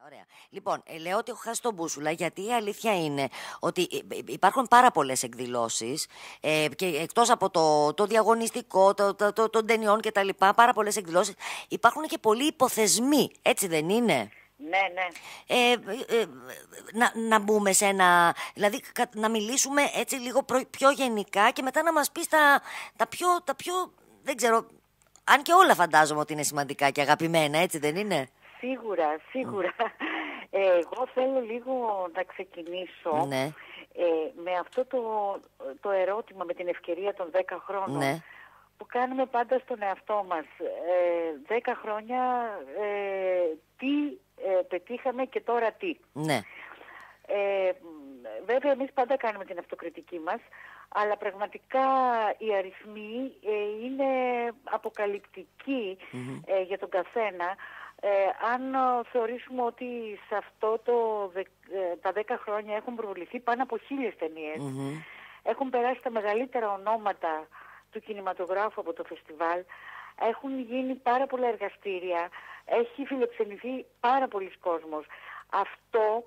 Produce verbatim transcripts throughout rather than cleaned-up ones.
Ωραία. Λοιπόν, ε, λέω ότι έχω χάσει τον μπούσουλα, γιατί η αλήθεια είναι ότι υπάρχουν πάρα πολλές εκδηλώσεις ε, και εκτός από το, το διαγωνιστικό, το, το, το, των ταινιών και τα λοιπά, πάρα πολλές εκδηλώσεις, υπάρχουν και πολλοί υποθεσμοί, έτσι δεν είναι? Ναι, ναι. Ε, ε, να, να μπούμε σε ένα, δηλαδή να μιλήσουμε έτσι λίγο προ, πιο γενικά και μετά να μας πεις τα, τα, πιο, τα πιο, δεν ξέρω, αν και όλα φαντάζομαι ότι είναι σημαντικά και αγαπημένα, έτσι δεν είναι? Σίγουρα, σίγουρα. Mm. Ε, εγώ θέλω λίγο να ξεκινήσω ναι. ε, με αυτό το, το ερώτημα, με την ευκαιρία των δέκα χρόνων, ναι. που κάνουμε πάντα στον εαυτό μας. Ε, δέκα χρόνια ε, τι ε, πετύχαμε και τώρα τι. Ναι. Ε, βέβαια εμείς πάντα κάνουμε την αυτοκριτική μας, αλλά πραγματικά οι αριθμοί ε, είναι αποκαλυπτικοί mm-hmm. ε, για τον καθένα. Ε, αν θεωρήσουμε ότι σε αυτό το, ε, τα δέκα χρόνια έχουν προβληθεί πάνω από χίλιες ταινίες, mm-hmm. έχουν περάσει τα μεγαλύτερα ονόματα του κινηματογράφου από το φεστιβάλ, έχουν γίνει πάρα πολλά εργαστήρια, έχει φιλοξενηθεί πάρα πολλοί κόσμος. Αυτό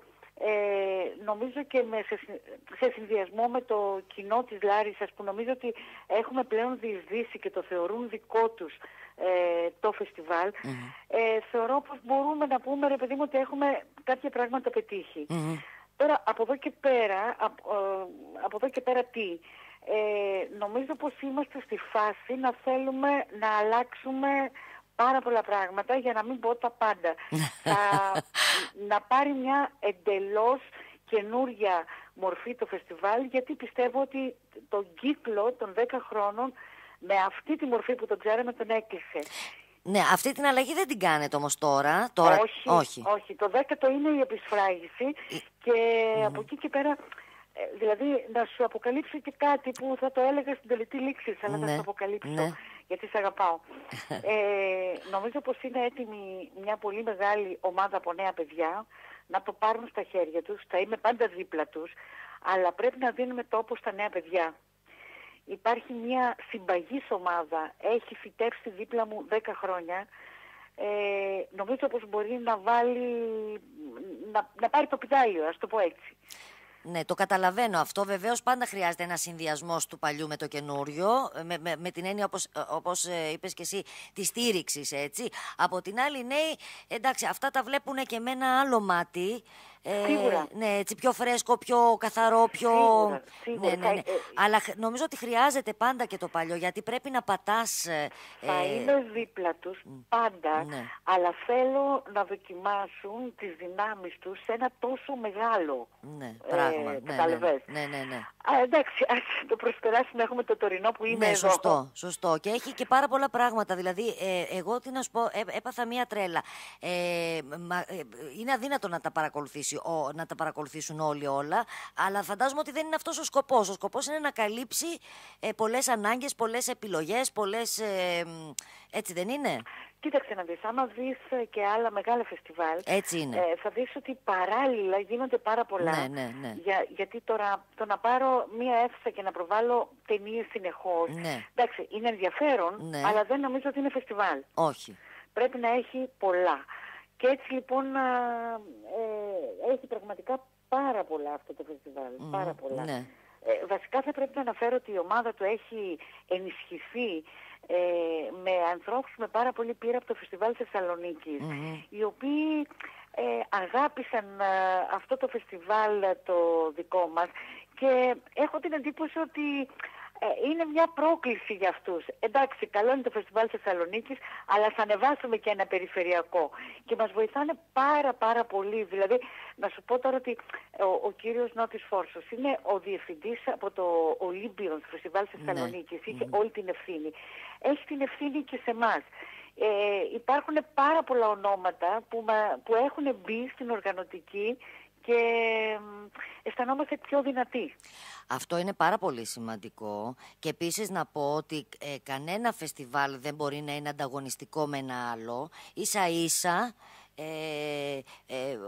ε, νομίζω και με, σε, σε συνδυασμό με το κοινό της Λάρισσας, που νομίζω ότι έχουμε πλέον διεισδύσει και το θεωρούν δικό τους ε, το φεστιβάλ, mm-hmm. ε, θεωρώ πως μπορούμε να πούμε, ρε παιδί μου, ότι έχουμε κάποια πράγματα πετύχει. Mm-hmm. Τώρα από εδώ και πέρα, από, από εδώ και πέρα τι? Ε, νομίζω πως είμαστε στη φάση να θέλουμε να αλλάξουμε πάρα πολλά πράγματα, για να μην πω τα πάντα. Θα, να πάρει μια εντελώς καινούρια μορφή το φεστιβάλ, γιατί πιστεύω ότι τον κύκλο των δέκα χρόνων με αυτή τη μορφή που τον ξέραμε τον έκλεισε. Ναι, αυτή την αλλαγή δεν την κάνετε όμως τώρα. τώρα... Όχι, όχι, όχι. Το δέκατο είναι η επισφράγιση και mm. από εκεί και πέρα, δηλαδή να σου αποκαλύψω και κάτι που θα το έλεγα στην τελετή λήξης, αλλά ναι, θα σου αποκαλύψω, ναι. γιατί σε αγαπάω. ε, νομίζω πως είναι έτοιμη μια πολύ μεγάλη ομάδα από νέα παιδιά να το πάρουν στα χέρια τους. Θα είμαι πάντα δίπλα τους, αλλά πρέπει να δίνουμε τόπο στα νέα παιδιά. Υπάρχει μια συμπαγής ομάδα, έχει φυτέψει δίπλα μου δέκα χρόνια. Ε, νομίζω πως μπορεί να βάλει, να, να πάρει το πιτάλιο, ας το πω έτσι. Ναι, το καταλαβαίνω αυτό. Βεβαίως πάντα χρειάζεται ένα συνδυασμός του παλιού με το καινούριο, με, με, με την έννοια, όπως, όπως ε, είπες και εσύ, τη στήριξη, έτσι. Από την άλλη, νέοι, εντάξει, αυτά τα βλέπουν και με ένα άλλο μάτι. Ε, σίγουρα. Ναι, έτσι πιο φρέσκο, πιο καθαρό, πιο... Σίγουρα, σίγουρα. Ναι, ναι, ναι. Θα... Αλλά νομίζω ότι χρειάζεται πάντα και το παλιό, γιατί πρέπει να πατάς... Θα ε... είμαι δίπλα τους πάντα, ναι. αλλά θέλω να δοκιμάσουν τις δυνάμεις τους σε ένα τόσο μεγάλο ναι, πράγμα. Ε, ναι, καταλαβες. Ναι, ναι, ναι. Α, εντάξει, ας το προσπεράσουμε, έχουμε το τωρινό που είμαι ναι, εδώ. Σωστό, σωστό. Και έχει και πάρα πολλά πράγματα. Δηλαδή, ε, εγώ τι να σου πω, ε, έπαθα μία τρέλα. Ε, μα, ε, είναι αδύνατο να τα παρακολουθήσει. Ο, να τα παρακολουθήσουν όλοι όλα, αλλά φαντάζομαι ότι δεν είναι αυτός ο σκοπός. Ο σκοπός είναι να καλύψει ε, πολλές ανάγκες, πολλές επιλογές, πολλές... Ε, έτσι δεν είναι? Κοίταξε να δεις, άμα δεις και άλλα μεγάλα φεστιβάλ, έτσι είναι. Ε, θα δεις ότι παράλληλα γίνονται πάρα πολλά. Ναι, ναι, ναι. Για, γιατί τώρα το να πάρω μία αίθουσα και να προβάλλω ταινίες συνεχώς, ναι. εντάξει, είναι ενδιαφέρον, ναι. αλλά δεν νομίζω ότι είναι φεστιβάλ. Όχι. Πρέπει να έχει πολλά. Και έτσι λοιπόν ε, έχει πραγματικά πάρα πολλά αυτό το φεστιβάλ. Mm, πάρα πολλά. Ναι. Ε, βασικά θα πρέπει να αναφέρω ότι η ομάδα του έχει ενισχυθεί ε, με ανθρώπους με πάρα πολύ πείρα από το φεστιβάλ Θεσσαλονίκης, mm-hmm. οι οποίοι ε, αγάπησαν ε, αυτό το φεστιβάλ το δικό μας, και έχω την εντύπωση ότι είναι μια πρόκληση για αυτούς. Εντάξει, καλό είναι το φεστιβάλ Θεσσαλονίκης, αλλά θα ανεβάσουμε και ένα περιφερειακό. Και μας βοηθάνε πάρα πάρα πολύ. Δηλαδή, να σου πω τώρα ότι ο, ο κύριος Νότης Φόρσος είναι ο διευθυντής από το Ολύμπιον στο φεστιβάλ Θεσσαλονίκης. Ναι. Είχε mm-hmm. όλη την ευθύνη. Έχει την ευθύνη και σε εμάς. Ε, υπάρχουν πάρα πολλά ονόματα που, μα, που έχουν μπει στην οργανωτική και αισθανόμαστε πιο δυνατοί. Αυτό είναι πάρα πολύ σημαντικό, και επίσης να πω ότι ε, κανένα φεστιβάλ δεν μπορεί να είναι ανταγωνιστικό με ένα άλλο. Ίσα ίσα ε, ε,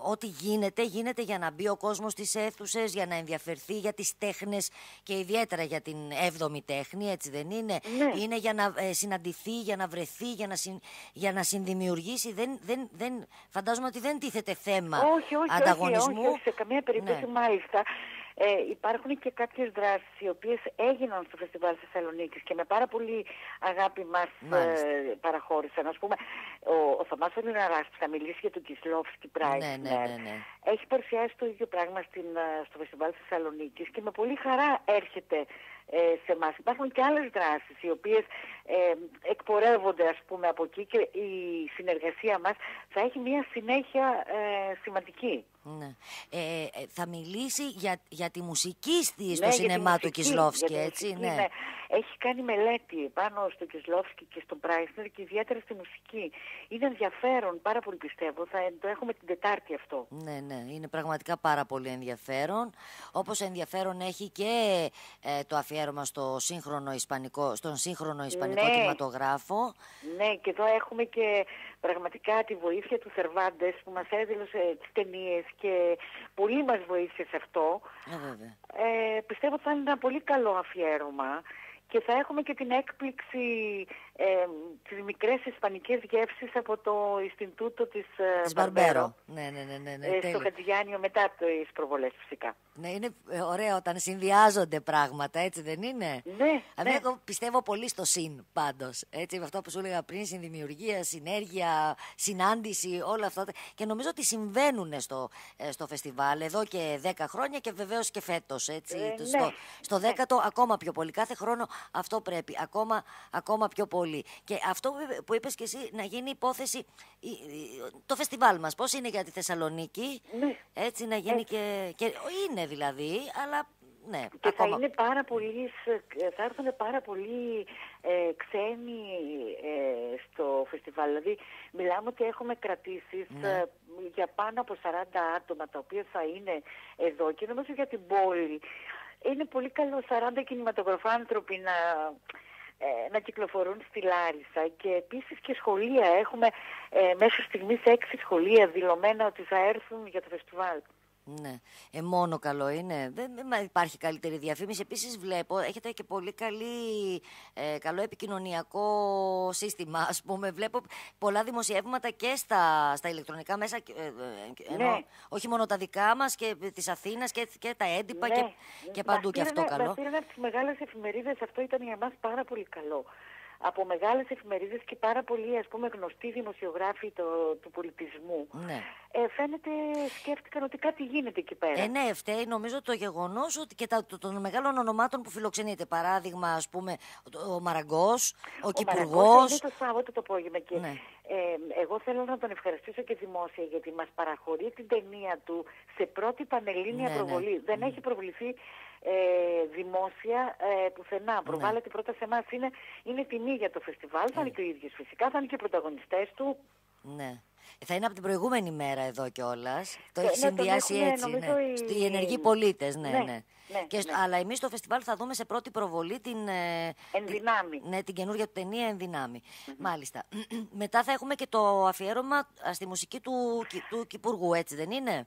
ό,τι γίνεται, γίνεται για να μπει ο κόσμος στις αίθουσες, για να ενδιαφερθεί για τις τέχνες και ιδιαίτερα για την έβδομη τέχνη, έτσι δεν είναι? Ναι. Είναι για να ε, συναντηθεί, για να βρεθεί, για να, συν, για να συνδημιουργήσει. Δεν, δεν, δεν, φαντάζομαι ότι δεν τίθεται θέμα όχι, όχι, ανταγωνισμού. Όχι, όχι, όχι, σε καμία περίπτωση, ναι. μάλιστα. Ε, υπάρχουν και κάποιες δράσεις οι οποίες έγιναν στο Φεστιβάλ Θεσσαλονίκης και με πάρα πολύ αγάπη μας ε, παραχώρησαν. Ας πούμε, ο, ο Θωμάς ο Λιναράς που θα μιλήσει για το Κισλόφσκι Prize, ναι, ναι, ναι, ναι. έχει παρουσιάσει το ίδιο πράγμα στην, στο Φεστιβάλ Θεσσαλονίκης και με πολύ χαρά έρχεται ε, σε εμάς. Υπάρχουν και άλλες δράσεις οι οποίες ε, εκπορεύονται, ας πούμε, από εκεί και η συνεργασία μας θα έχει μια συνέχεια ε, σημαντική. Ναι. Ε, ε, θα μιλήσει για, για τη μουσική στη, στο ναι, σινεμά του Κισλόφσκι, έτσι, μουσική, ναι. ναι. Έχει κάνει μελέτη πάνω στο Κισλόφσκι και στον Πράισνερ και ιδιαίτερα στη μουσική. Είναι ενδιαφέρον, πάρα πολύ πιστεύω. Θα το έχουμε την Τετάρτη αυτό. Ναι, ναι, είναι πραγματικά πάρα πολύ ενδιαφέρον. Όπως ενδιαφέρον έχει και ε, το αφιέρωμα στο σύγχρονο ισπανικό, στον σύγχρονο ισπανικό ναι. κινηματογράφο. Ναι, και εδώ έχουμε και πραγματικά τη βοήθεια του Θερβάντες που μας έδωσε τις ταινίες και πολύ μας βοήθησε σε αυτό. Ε, ε, πιστεύω ότι θα είναι ένα πολύ καλό αφιέρωμα και θα έχουμε και την έκπληξη ε, τις μικρές ισπανικές γεύσεις από το Ινστιτούτο της, της Μπαρμπέρο. Ναι, ναι, ναι, ναι, ναι, ε, στο Χατζηγιάννιο μετά τις προβολές φυσικά. Ναι, είναι ωραίο όταν συνδυάζονται πράγματα, έτσι δεν είναι? Ναι. Δηλαδή, ναι. εγώ πιστεύω πολύ στο συν πάντως. Έτσι, με αυτό που σου έλεγα πριν, συνδημιουργία, συνέργεια, συνάντηση, όλα αυτά. Και νομίζω ότι συμβαίνουν στο, στο φεστιβάλ εδώ και δέκα χρόνια και βεβαίως και φέτος. Έτσι, ε, στο, ναι. στο δέκατο ναι. ακόμα πιο πολύ. Κάθε χρόνο αυτό πρέπει. Ακόμα, ακόμα πιο πολύ. Και αυτό που είπες και εσύ, να γίνει υπόθεση το φεστιβάλ μας. Πώς είναι για τη Θεσσαλονίκη, ναι. έτσι να γίνει έτσι. Και, και. Είναι δηλαδή, αλλά. Ναι, και ακόμα... θα είναι πάρα πολλοί, θα έρθουν πάρα πολλοί ε, ξένοι ε, στο φεστιβάλ. Δηλαδή μιλάμε ότι έχουμε κρατήσεις ναι. ε, για πάνω από σαράντα άτομα τα οποία θα είναι εδώ και νομίζω για την πόλη. Είναι πολύ καλό σαράντα κινηματογραφάνθρωποι να, ε, να κυκλοφορούν στη Λάρισα και επίσης και σχολεία. Έχουμε ε, μέχρι στιγμής έξι σχολεία δηλωμένα ότι θα έρθουν για το φεστιβάλ. Ναι, ε, μόνο καλό είναι. Δεν, δεν υπάρχει καλύτερη διαφήμιση. Επίσης βλέπω, έχετε και πολύ καλή, ε, καλό επικοινωνιακό σύστημα, ας πούμε. Βλέπω πολλά δημοσιεύματα και στα, στα ηλεκτρονικά μέσα, ε, ενώ, ναι. όχι μόνο τα δικά μας και της Αθήνας και, και τα έντυπα ναι. και, και παντού και αυτό καλό. Μας πήραν από τις μεγάλες εφημερίδες, αυτό ήταν για μας πάρα πολύ καλό. Από μεγάλες εφημερίδες και πάρα πολλοί, ας πούμε, γνωστοί δημοσιογράφοι το, του πολιτισμού. Ναι. Ε, φαίνεται, σκέφτηκαν ότι κάτι γίνεται εκεί πέρα. Ε, ναι, φταίει νομίζω το γεγονός ότι και τα, το, των μεγάλων ονομάτων που φιλοξενείται. Παράδειγμα, ας πούμε, ο, ο Μαραγκός, ο, ο Κυπουργός. Είναι το Σάββατο το απόγευμα και ναι. ε, εγώ θέλω να τον ευχαριστήσω και δημόσια γιατί μας παραχωρεί την ταινία του σε πρώτη πανελλήνια ναι, προβολή. Ναι. Δεν mm. έχει προβληθεί ε, δημόσια ε, πουθενά. Ναι. Προβάλλεται πρώτα σε εμάς. Είναι, είναι τιμή για το φεστιβάλ. Ναι. Θα είναι και ο ίδιος φυσικά, θα είναι και οι πρωταγωνιστές του. Ναι. Θα είναι από την προηγούμενη μέρα εδώ κιόλας. Το έχει συνδυάσει έτσι. Ναι. Οι... οι ενεργοί πολίτες, ναι, ναι. ναι. Ναι, και στο, ναι. Αλλά εμείς στο φεστιβάλ θα δούμε σε πρώτη προβολή την, Ενδυνάμει. Την, ναι, την καινούργια του ταινία Ενδυνάμει. Mm-hmm. Μάλιστα. Μετά θα έχουμε και το αφιέρωμα στη μουσική του, του Κυπουργού, έτσι δεν είναι?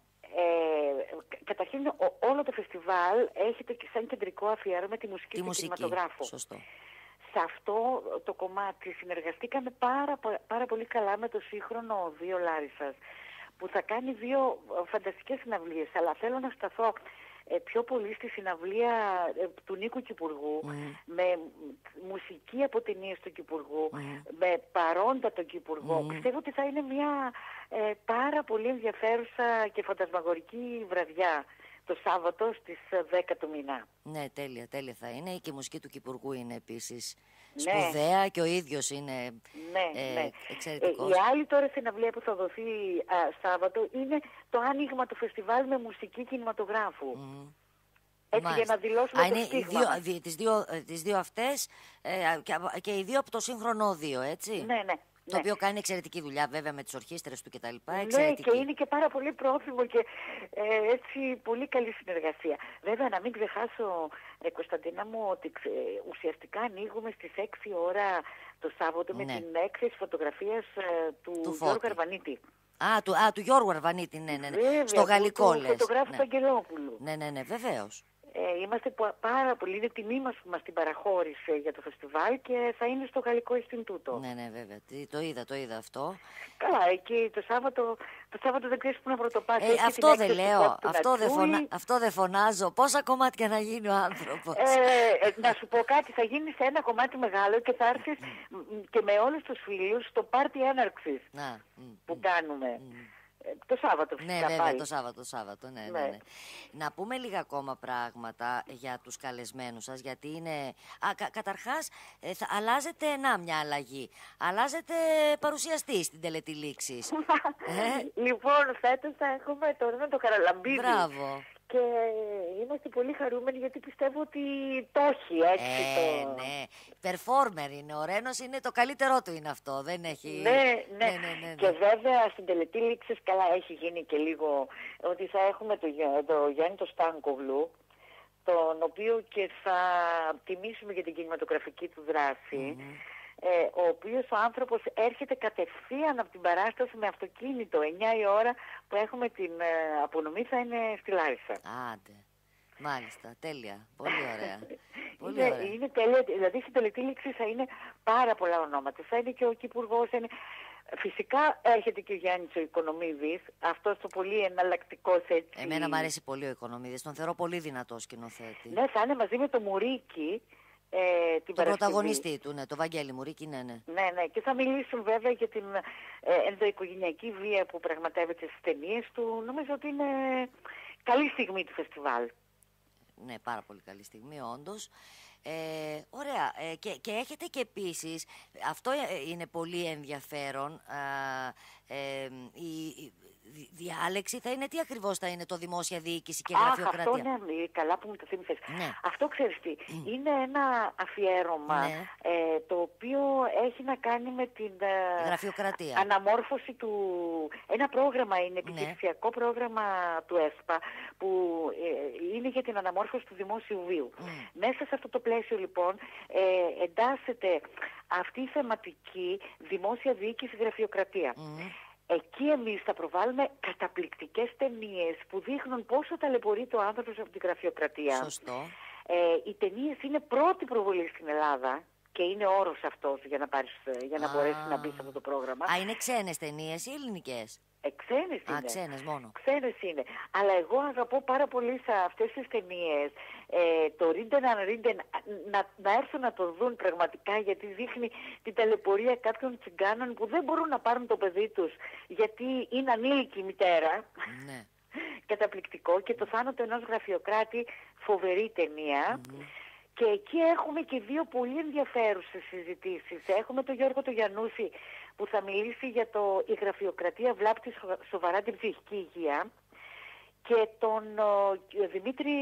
Ε, καταρχήν ο, όλο το φεστιβάλ έχει σαν κεντρικό αφιέρωμα τη μουσική του κινηματογράφου. Σωστό. Σε αυτό το κομμάτι συνεργαστήκαμε πάρα, πάρα πολύ καλά με το σύγχρονο Οδείο Λάρισσας που θα κάνει δύο φανταστικές συναυλίες, αλλά θέλω να σταθώ ε, πιο πολύ στη συναυλία ε, του Νίκου Κυπουργού mm. με μουσική από ταινίες του Κυπουργού, mm. με παρόντα τον Κυπουργό. Mm. Πιστεύω ότι θα είναι μια ε, πάρα πολύ ενδιαφέρουσα και φαντασμαγορική βραδιά το Σάββατο στις δέκα του μήνα. Ναι, τέλεια, τέλεια θα είναι. Και η μουσική του Κυπουργού είναι επίσης ναι. σπουδαία και ο ίδιος είναι ναι, ε, ναι. εξαιρετικός. Ε, η άλλη τώρα συναυλία που θα δοθεί α, Σάββατο είναι το άνοιγμα του φεστιβάλ με μουσική κινηματογράφου. Mm. Έτσι Μάλιστα. για να δηλώσουμε Α, το είναι στίγμα. δύο, δι, τις, δύο, τις δύο αυτές ε, και, και οι δύο από το σύγχρονο Οδείο, έτσι. Ναι, ναι. Το ναι. οποίο κάνει εξαιρετική δουλειά βέβαια με τις ορχήστρες του κτλ. Ναι, και είναι και πάρα πολύ πρόθυμο και ε, έτσι πολύ καλή συνεργασία. Βέβαια να μην ξεχάσω, ε, Κωνσταντίνα μου, ότι ξε, ουσιαστικά ανοίγουμε στις έξι ώρα το Σάββατο ναι. με την έκθεση φωτογραφίας ε, του, του Γιώργου Αρβανίτη. Α, του, α, του Γιώργου Αρβανίτη, ναι, ναι, ναι. Βέβαια, Στο γαλλικό του, λες. Του φωτογράφου Ναι. του Αγγελόπουλου. Ναι, ναι, ναι, βεβαίως. Ε, είμαστε πο- πάρα πολύ, είναι τιμή μας που μας την παραχώρησε για το φεστιβάλ και θα είναι στο Γαλλικό Ινστιτούτο. Ναι, ναι, βέβαια. Τι- Το είδα, το είδα αυτό. Καλά, εκεί το Σάββατο, το Σάββατο δεν ξέρεις πού να πρωτοπάσεις. Ε, Έχει αυτό την δεν έκθεση του λέω, Κώστου αυτό δεν, Νατσούη. φωνα... αυτό δεν φωνάζω. Πόσα κομμάτια να γίνει ο άνθρωπος. Ε, ε, να σου πω κάτι, θα γίνει σε ένα κομμάτι μεγάλο και θα έρθεις μ, μ, και με όλους τους φίλους στο πάρτι έναρξης Να, μ, που μ. κάνουμε. Ε, το Σάββατο φυσικά Ναι, βέβαια, πάλι. το Σάββατο, το Σάββατο, ναι, ναι, Ναι. ναι. Να πούμε λίγα ακόμα πράγματα για τους καλεσμένους σας, γιατί είναι... Α, κα, καταρχάς, ε, θα... αλλάζετε, να, μια αλλαγή. Αλλάζετε παρουσιαστή στην τελετή λήξης. ε? Λοιπόν, φέτος θα έχουμε τον Ρένο το Καραλαμπίδη. Μπράβο. Και είμαστε πολύ χαρούμενοι γιατί πιστεύω ότι το έχει έτσι. Ε, το... ναι. Performer είναι. Ο Ρένος είναι το καλύτερό του είναι αυτό. Δεν έχει... Ναι, ναι. ναι, ναι, ναι, ναι. Και βέβαια στην τελετή λήξης καλά έχει γίνει και λίγο ότι θα έχουμε το, Γε- το Γιάννη το Στάνκογλου, τον οποίο και θα τιμήσουμε για την κινηματογραφική του δράση. Mm-hmm. Ε, ο οποίος ο άνθρωπος έρχεται κατευθείαν από την παράσταση με αυτοκίνητο. εννιά η ώρα που έχουμε την ε, απονομή θα είναι στη Λάρισα. Άντε. Μάλιστα. Τέλεια. Πολύ ωραία. Πολύ είναι, ωραία. είναι τέλεια. Δηλαδή στην τελετή λήξη θα είναι πάρα πολλά ονόματα. Θα είναι και ο Κυπουργός. Είναι... Φυσικά έρχεται και ο Γιάννης ο Οικονομίδης. Αυτός το πολύ εναλλακτικός έτσι. Εμένα μου αρέσει πολύ ο Οικονομίδης. Τον θεωρώ πολύ δυνατό σκηνοθέτη. Ναι, θα είναι μαζί με το Μουρίκι. Ε, την Τον πρωταγωνιστή του, ναι, το Βαγγέλη Μουρίκη, ναι, ναι. Ναι, ναι, και θα μιλήσουν βέβαια για την ε, ενδοοικογενειακή βία που πραγματεύεται στις ταινίες του. Νομίζω ότι είναι καλή στιγμή του φεστιβάλ. Ναι, πάρα πολύ καλή στιγμή, όντως. Ε, ωραία. Ε, και, και έχετε και επίσης, αυτό ε, είναι πολύ ενδιαφέρον, α, ε, η, η διάλεξη θα είναι, τι ακριβώς θα είναι το δημόσια διοίκηση και γραφειοκρατία. Αχ, αυτό ναι, καλά που μου το θύμισες. Ναι. Αυτό ξέρεις τι, είναι ένα αφιέρωμα ναι. ε, το οποίο έχει να κάνει με την ε, γραφειοκρατία. αναμόρφωση του... Ένα πρόγραμμα είναι, επιχειρησιακό ναι. πρόγραμμα του ΕΣΠΑ που ε, είναι για την αναμόρφωση του δημόσιου βίου. Mm. Μέσα σε αυτό το πλαίσιο λοιπόν ε, εντάσσεται αυτή η θεματική δημόσια διοίκηση γραφειοκρατία. Mm. Εκεί εμείς θα προβάλλουμε καταπληκτικές ταινίες που δείχνουν πόσο ταλαιπωρείται ο άνθρωπος από την γραφειοκρατία. Σωστό. Ε, οι ταινίες είναι πρώτη προβολή στην Ελλάδα και είναι όρος αυτός για να, πάρεις, για να μπορέσει να μπει σε αυτό το πρόγραμμα. Α, είναι ξένες ταινίες ή ελληνικές? Ε, ξένες είναι. Α, ξένες μόνο. Ξένες είναι. Αλλά εγώ αγαπώ πάρα πολύ σε αυτές τις ταινίες ε, το Ρίντεν αν Ρίντεν να, να έρθουν να το δουν πραγματικά, γιατί δείχνει την ταλαιπωρία κάποιων τσιγκάνων που δεν μπορούν να πάρουν το παιδί τους γιατί είναι ανήλικη η μητέρα. Ναι. Καταπληκτικό. Και το θάνατο ενός γραφειοκράτη, φοβερή ταινία. Mm-hmm. Και εκεί έχουμε και δύο πολύ ενδιαφέρουσες συζητήσεις. Έχουμε τον Γιώργο τον Γιαννούση που θα μιλήσει για το η γραφειοκρατία βλάπτει σοβαρά την ψυχική υγεία, και τον ο, Δημήτρη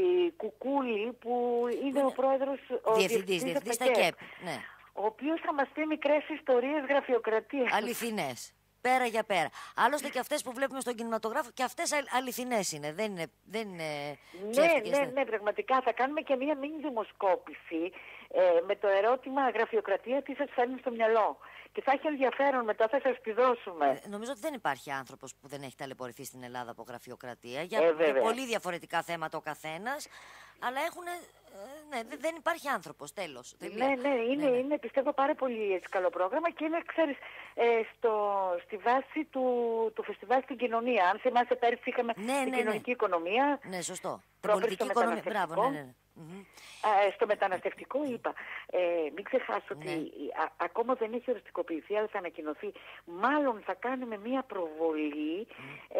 Κουκούλη που είναι ναι. ο πρόεδρος, ο διευθυντής, διευθυντής στα ΚΕΠ, ναι. ο οποίος θα μας πει μικρές ιστορίες γραφειοκρατίας. Αληθινές. Πέρα για πέρα. Άλλωστε και αυτές που βλέπουμε στον κινηματογράφο και αυτές αληθινές είναι. Δεν είναι, δεν είναι ναι, ναι, ναι, πραγματικά. Θα κάνουμε και μία μίνι δημοσκόπηση ε, με το ερώτημα γραφειοκρατία τι σας φέρνει στο μυαλό. Και θα έχει ενδιαφέρον, μετά θα σας τη δώσουμε. Ε, νομίζω ότι δεν υπάρχει άνθρωπος που δεν έχει ταλαιπωρηθεί στην Ελλάδα από γραφειοκρατία. Για, ε, για πολύ διαφορετικά θέματα ο καθένας. Αλλά έχουν. Ε, ναι, δεν υπάρχει άνθρωπος, τέλος. Ναι, ναι, είναι, ναι, ναι. είναι πιστεύω πάρα πολύ έτσι, καλό πρόγραμμα και είναι, ξέρεις, ε, στο, στη βάση του, του φεστιβάλ στην κοινωνία. Αν θυμάσαι, πέρυσι είχαμε ναι, την ναι, κοινωνική ναι. οικονομία. Ναι, σωστό. Την πολιτική οικονομία. Μπράβο, ναι, ναι. Mm-hmm. Α, στο μεταναστευτικό είπα, ε, μην ξεχάσω ναι. ότι α, ακόμα δεν έχει οριστικοποιηθεί, αλλά θα ανακοινωθεί. Μάλλον θα κάνουμε μία προβολή mm.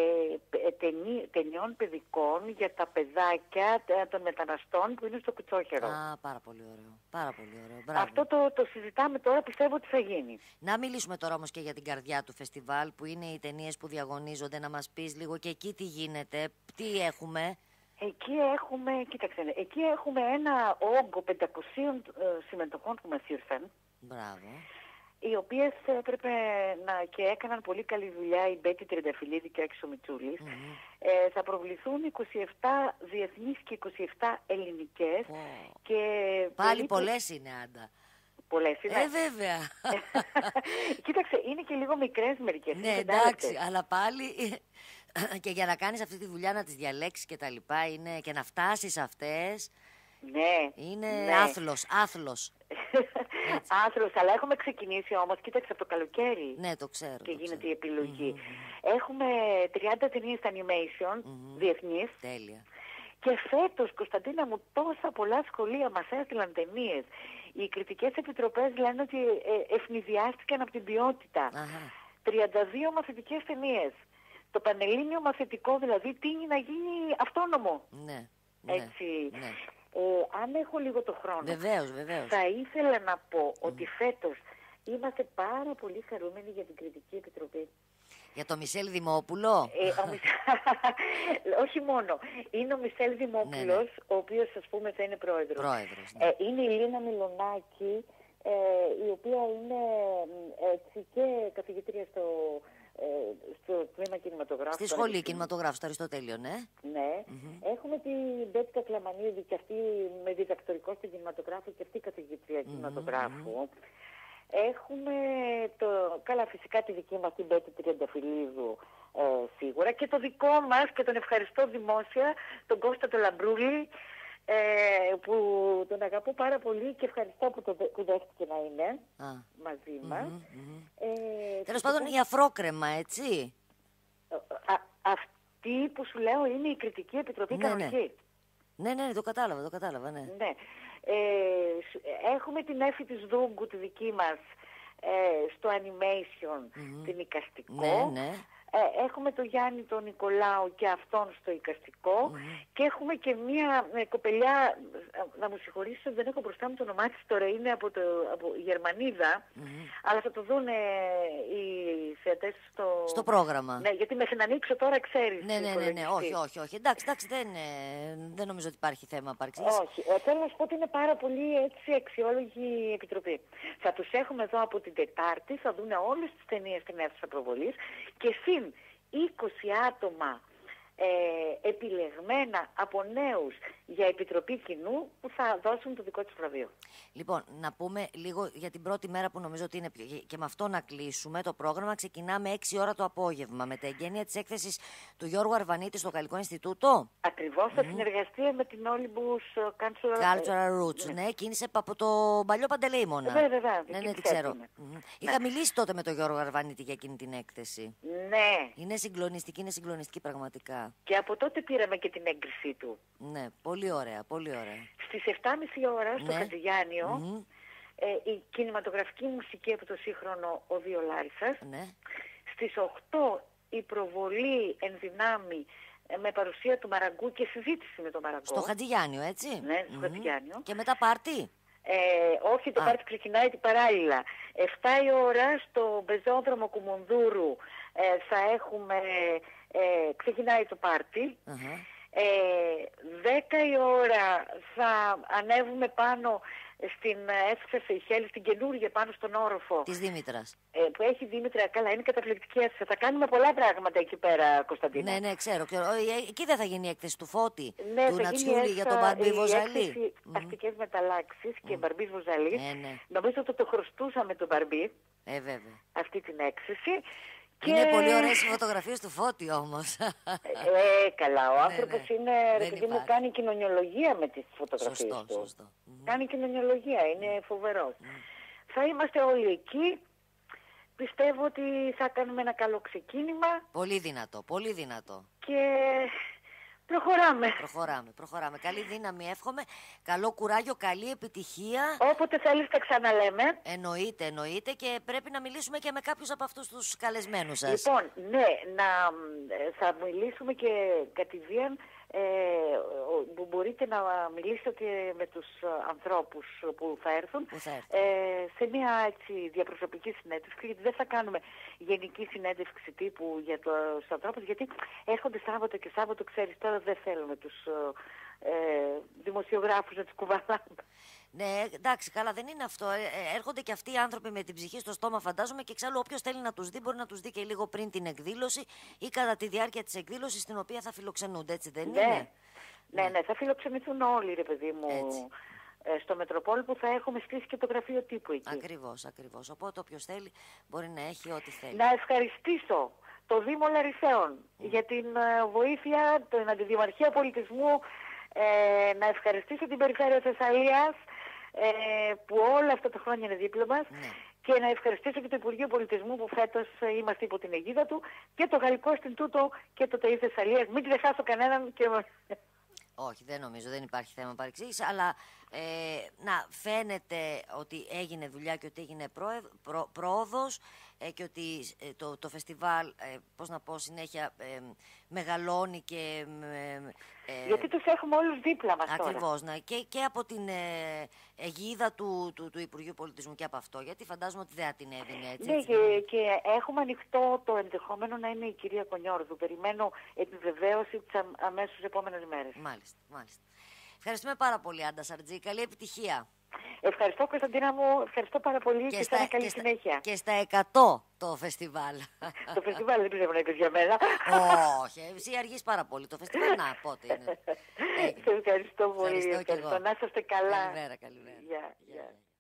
ε, ταινί, ταινιών παιδικών για τα παιδάκια των μεταναστών που είναι στο Κουτσόχερο. Α, πάρα πολύ ωραίο. Πάρα πολύ ωραίο. Μπράβο. Αυτό το, το συζητάμε τώρα, πιστεύω ότι θα γίνει. Να μιλήσουμε τώρα όμως και για την καρδιά του φεστιβάλ, που είναι οι ταινίες που διαγωνίζονται. Να μας πεις λίγο και εκεί τι γίνεται, τι έχουμε. Εκεί έχουμε, κοίταξε, εκεί έχουμε ένα όγκο πεντακοσίων ε, συμμετοχών που μας ήρθαν. Μπράβο. Οι οποίες έπρεπε να και έκαναν πολύ καλή δουλειά η Μπέτη Τριανταφυλλίδη και ο Άκης ο Μιτσούλης. Mm-hmm. Ε, θα προβληθούν είκοσι επτά διεθνείς και είκοσι επτά ελληνικές. Oh. Και πάλι περίπου... πολλές είναι, Άντα. Πολλές είναι. Ε, βέβαια. Κοίταξε, είναι και λίγο μικρές μερικές. Ναι, εντάξει, αλλά πάλι και για να κάνεις αυτή τη δουλειά, να τις διαλέξεις και τα λοιπά, είναι, και να φτάσεις αυτές, ναι, είναι ναι. άθλος, άθλος. Άθλος, αλλά έχουμε ξεκινήσει όμως, κοίταξε, από το καλοκαίρι. Ναι, το ξέρω. Και το γίνεται ξέρω. η επιλογή. Mm-hmm. Έχουμε τριάντα ταινίες animation, mm-hmm. διεθνείς. Τέλεια. Και φέτος, Κωνσταντίνα μου, τόσα πολλά σχολεία μας έστειλαν ταινίες. Οι κριτικές επιτροπές λένε ότι ε, ευνηδιάστηκαν από την ποιότητα. Αχα. τριάντα δύο μαθητικές ταινίες. Το πανελλήνιο μαθητικό δηλαδή τείνει να γίνει αυτόνομο. Ναι, ναι, έτσι. Ναι. Ε, αν έχω λίγο το χρόνο, βεβαίως, βεβαίως. θα ήθελα να πω mm. ότι φέτος είμαστε πάρα πολύ χαρούμενοι για την Κριτική Επιτροπή. Για το Μισελ Δημόπουλο. Ε, ο Μισ... Όχι μόνο. Είναι ο Μισελ Δημόπουλος, ναι, ναι. ο οποίος, ας πούμε, θα είναι πρόεδρος. Πρόεδρος, ναι. ε, είναι η Λίνα Μιλονάκη, ε, η οποία είναι έτσι και καθηγητρία στο, ε, στο τμήμα κινηματογράφου. Στη σχολή κινηματογράφου, στο Αριστοτέλειο, ναι. Ναι. Mm-hmm. Έχουμε την Μπέτικα Κλαμανίδη, και αυτή με διδακτορικό στην κινηματογράφο, και αυτή καθηγητρία mm-hmm. κινηματογράφου. Έχουμε το, καλά, φυσικά τη δική μας την Πέτη Τριανταφυλλίδου, ε, σίγουρα, και το δικό μας, και τον ευχαριστώ δημόσια, τον Κώστα το Λαμπρούλη, ε, που τον αγαπώ πάρα πολύ και ευχαριστώ που, το, που δέχτηκε να είναι Α. μαζί μας. Mm-hmm, mm-hmm. Ε, Τέλος πάντων, η Αφρόκρεμα, έτσι. Α, αυτή που σου λέω είναι η Κριτική Επιτροπή, ναι, κανονική. Ναι. ναι, ναι, το κατάλαβα, το κατάλαβα, ναι. ναι. Ε, έχουμε την Έφη της Δούγκου, τη δική μας, ε, στο animation, mm-hmm. την εικαστικό. Ναι, ναι. Ε, έχουμε τον Γιάννη τον Νικολάου και αυτόν στο εικαστικό. Mm-hmm. Και έχουμε και μία ε, κοπελιά, να μου συγχωρήσει, δεν έχω μπροστά μου το όνομά της τώρα, είναι από, το, από Γερμανίδα, mm-hmm. αλλά θα το δουν ε, οι θεατές στο... στο πρόγραμμα. Ναι, γιατί μέχρι να ανοίξω τώρα ξέρεις. Ναι, ναι, ναι, ναι, όχι, όχι, όχι. Εντάξει, εντάξει, δεν, δεν νομίζω ότι υπάρχει θέμα απάρξης. Όχι, ε, θέλω να σου πω ότι είναι πάρα πολύ έτσι αξιόλογη η Επιτροπή. Θα τους έχουμε εδώ από την Τετάρτη, θα δουν όλες τις ταινίες στην αίθουσα προβολής και συν είκοσι άτομα ε, επιλεγμένα από νέους για Επιτροπή Κοινού που θα δώσουν το δικό τους βραβείο. Λοιπόν, να πούμε λίγο για την πρώτη μέρα που νομίζω ότι είναι πιο... και με αυτό να κλείσουμε το πρόγραμμα. Ξεκινάμε έξι ώρα το απόγευμα με τα εγγένεια της έκθεσης του Γιώργου Αρβανίτη στο Γαλλικό Ινστιτούτο. Ακριβώς, θα mm-hmm. συνεργαστεί με την Olympus Cultural, Cultural Roots. Ναι, ναι, κίνησε από το παλιό Παντελεήμονα. Βέβαια, βέβαια. Ναι, ναι, τι ξέρω. Mm-hmm. Είχα ναι. μιλήσει τότε με τον Γιώργο Αρβανίτη για εκείνη την έκθεση. Ναι. Είναι συγκλονιστική, είναι συγκλονιστική πραγματικά. Και από τότε πήραμε και την έγκρισή του. Ναι, πολύ ωραία, πολύ ωραία. Στις εφτά και μισή ώρα στο ναι. Χατζηγιάννιο, mm-hmm. ε, η κινηματογραφική μουσική από το σύγχρονο Ο Βιολάρισσας. Ναι. Στις οκτώ η προβολή ενδυνάμει ε, με παρουσία του Μαραγκού και συζήτηση με τον Μαραγκό. Στο Χατζηγιάνιο, έτσι. Ναι, στο mm-hmm. Χατζηγιάνιο. Και μετά πάρτι. Ε, όχι, το πάρτι ξεκινάει την παράλληλα. εφτά η ώρα στο πεζόδρομο Κουμουνδούρου ε, θα έχουμε, ε, ξεκινάει το πάρτι. Uh-huh. Ε, δέκα η ώρα θα ανέβουμε πάνω στην αίθουσα Σεϊχέλη, στην καινούργια πάνω στον όροφο της Δήμητρας. Ε, που έχει Δήμητρα, καλά, είναι καταπληκτική αίθουσα. Θα κάνουμε πολλά πράγματα εκεί πέρα, Κωνσταντίνα. Ναι, ναι, ξέρω. ξέρω. Εκεί δεν θα γίνει η έκθεση του Φώτη, ναι, του Νατσιούλη για τον Μπαρμπί Βοζαλή. Έκθεση mm. αστικές μεταλλάξεις και mm. Μπαρμπής Βοζαλής. Ναι, ναι. Νομίζω ότι το χρωστούσαμε τον Μπαρμπί. Ε, βέβαια. Αυτή την έκθεση. Είναι και... πολύ ωραίες οι φωτογραφίες του Φώτη όμως. Ε, καλά, ο άνθρωπος ναι, ναι. είναι, επειδή μου κάνει κοινωνιολογία με τις φωτογραφίες σωστό, του. Σωστό. Κάνει κοινωνιολογία, είναι φοβερός. Mm. Θα είμαστε όλοι εκεί. Πιστεύω ότι θα κάνουμε ένα καλό ξεκίνημα. Πολύ δυνατό, πολύ δυνατό. Και προχωράμε. Προχωράμε, προχωράμε. Καλή δύναμη εύχομαι. Καλό κουράγιο, καλή επιτυχία. Όποτε θέλεις τα ξαναλέμε. Εννοείται, εννοείται και πρέπει να μιλήσουμε και με κάποιους από αυτούς τους καλεσμένους σας. Λοιπόν, ναι, να, θα μιλήσουμε και κατηδίαν. Ε, που μπορείτε να μιλήσετε με τους ανθρώπους που θα έρθουν, που θα έρθουν. Ε, σε μια έτσι, διαπροσωπική συνέντευξη, γιατί δεν θα κάνουμε γενική συνέντευξη τύπου για τους ανθρώπους, γιατί έρχονται Σάββατο και Σάββατο, ξέρεις, τώρα δεν θέλουμε τους ε, δημοσιογράφους να τους κουβαλάμε. Ναι, εντάξει, καλά, δεν είναι αυτό. Ε, έρχονται και αυτοί οι άνθρωποι με την ψυχή στο στόμα, φαντάζομαι, και εξάλλου όποιος θέλει να τους δει μπορεί να τους δει και λίγο πριν την εκδήλωση ή κατά τη διάρκεια της εκδήλωσης, στην οποία θα φιλοξενούνται, έτσι δεν ναι. είναι? Ναι, ναι, θα φιλοξενηθούν όλοι, ρε παιδί μου. Έτσι. ε, στο Μετροπόλ που θα έχουμε στήσει και το γραφείο τύπου εκεί. Ακριβώς, ακριβώς. Οπότε όποιος θέλει μπορεί να έχει ό,τι θέλει. Να ευχαριστήσω το Δήμο Λαρισαίων mm. για την ε, βοήθεια, την Αντιδημαρχία Πολιτισμού, ε, να ευχαριστήσω την Περιφέρεια Θεσσαλίας ε, που όλα αυτά τα χρόνια είναι δίπλα μας. Ναι. Και να ευχαριστήσω και το Υπουργείο Πολιτισμού που φέτος είμαστε υπό την αιγίδα του και το Γαλλικό Ινστιτούτο και το ΤΕΙ Θεσσαλίας. Μην ξεχάσω κανέναν και... Όχι, δεν νομίζω, δεν υπάρχει θέμα παρεξήγησης, αλλά ε, να φαίνεται ότι έγινε δουλειά και ότι έγινε πρόεδ, προ, πρόοδος ε, και ότι ε, το, το φεστιβάλ, ε, πώς να πω, συνέχεια ε, μεγαλώνει και... Ε, Γιατί τους έχουμε όλους δίπλα μας τώρα. Ακριβώς, ναι, και, και από την ε, αιγίδα του, του, του Υπουργείου Πολιτισμού και από αυτό, γιατί φαντάζομαι ότι δεν θα την έδινε έτσι. Ναι, έτσι, και, ναι. και έχουμε ανοιχτό το ενδεχόμενο να είναι η κυρία Κονιόρδου. Περιμένω επιβεβαίωση τις αμέσως επόμενες μέρες. Μάλιστα, μάλιστα. Ευχαριστούμε πάρα πολύ, Άντα Σαρτζή. Καλή επιτυχία. Ευχαριστώ, Κωνσταντίνα μου. Ευχαριστώ πάρα πολύ και, και στα, καλή και συνέχεια. Και στα εκατό το φεστιβάλ. Το φεστιβάλ δεν πιστεύω να είπες για μένα. Όχι, εσύ αργείς πάρα πολύ. Το φεστιβάλ, να, πότε είναι. Σε ευχαριστώ πολύ. Ευχαριστώ, ευχαριστώ. Να είστε καλά. Καλημέρα, καλημέρα. Yeah, yeah.